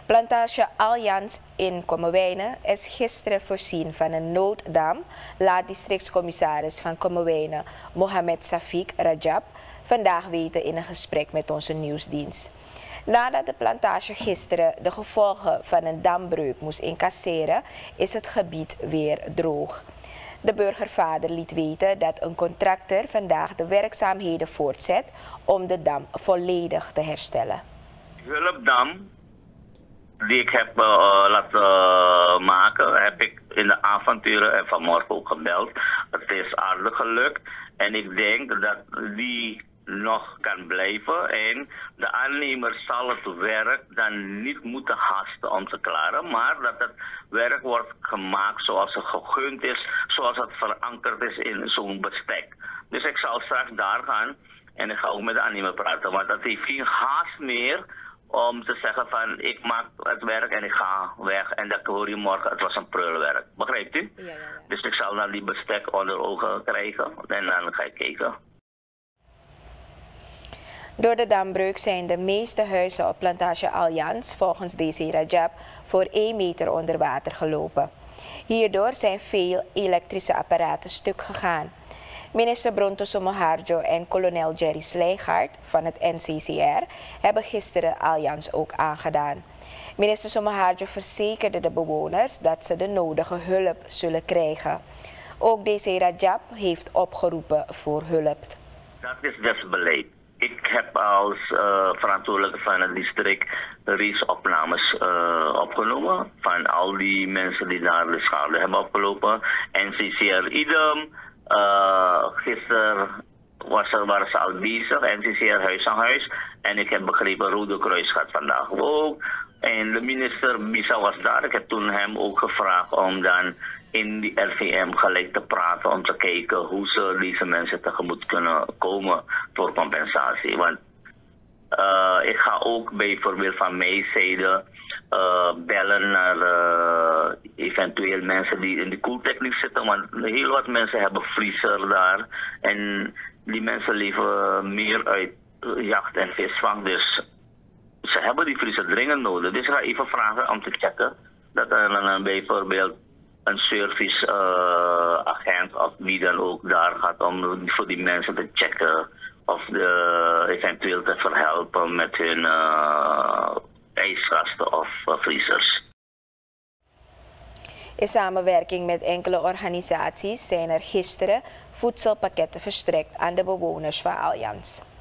Plantage Allianz in Kommerwijnen is gisteren voorzien van een nooddam, laat districtscommissaris van Kommerwijnen Mohamed Safiq Rajab vandaag weten in een gesprek met onze nieuwsdienst. Nadat de plantage gisteren de gevolgen van een dambreuk moest incasseren, is het gebied weer droog. De burgervader liet weten dat een contractor vandaag de werkzaamheden voortzet om de dam volledig te herstellen. Hulpdam die ik heb laten maken, heb ik in de avonturen en vanmorgen ook gebeld. Het is aardig gelukt en ik denk dat die nog kan blijven en de aannemer zal het werk dan niet moeten haasten om te klaren, maar dat het werk wordt gemaakt zoals het gegund is, zoals het verankerd is in zo'n bestek. Dus ik zal straks daar gaan en ik ga ook met de aannemer praten, want dat heeft geen haast meer om te zeggen van ik maak het werk en ik ga weg en dat hoor je morgen, het was een prullenwerk. Begrijpt u? Ja. Dus ik zal dan die bestek onder ogen krijgen en dan ga ik kijken. Door de dambreuk zijn de meeste huizen op plantage Allianz volgens DC Rajab voor 1 meter onder water gelopen. Hierdoor zijn veel elektrische apparaten stuk gegaan. Minister Bronto Somoharjo en kolonel Jerry Slijgaard van het NCCR hebben gisteren Allianz ook aangedaan. Minister Somoharjo verzekerde de bewoners dat ze de nodige hulp zullen krijgen. Ook DC Rajab heeft opgeroepen voor hulp. Dat is dus beleid. Ik heb als verantwoordelijke van het district reeds opnames opgenomen van al die mensen die daar de schade hebben opgelopen. NCCR idem. Gisteren waren ze al bezig, NCCR huis aan huis. En ik heb begrepen, Rode Kruis gaat vandaag ook. En de minister Bisa was daar. Ik heb toen hem ook gevraagd om dan in die RVM gelijk te praten om te kijken hoe ze deze mensen tegemoet kunnen komen voor compensatie. Want ik ga ook bijvoorbeeld van mijn zijde bellen naar eventueel mensen die in de koeltechniek zitten, want heel wat mensen hebben vriezer daar en die mensen leven meer uit jacht en visvang, dus ze hebben die vriezer dringend nodig. Dus ik ga even vragen om te checken dat er dan bijvoorbeeld een serviceagent of wie dan ook daar gaat om voor die mensen te checken of eventueel te verhelpen met hun ijskasten of vriezers. In samenwerking met enkele organisaties zijn er gisteren voedselpakketten verstrekt aan de bewoners van Allianz.